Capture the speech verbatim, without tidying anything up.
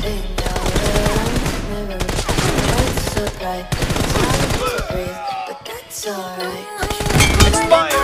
Floating down the memory, so bright. It's hard to breathe, but that's alright. Inspire!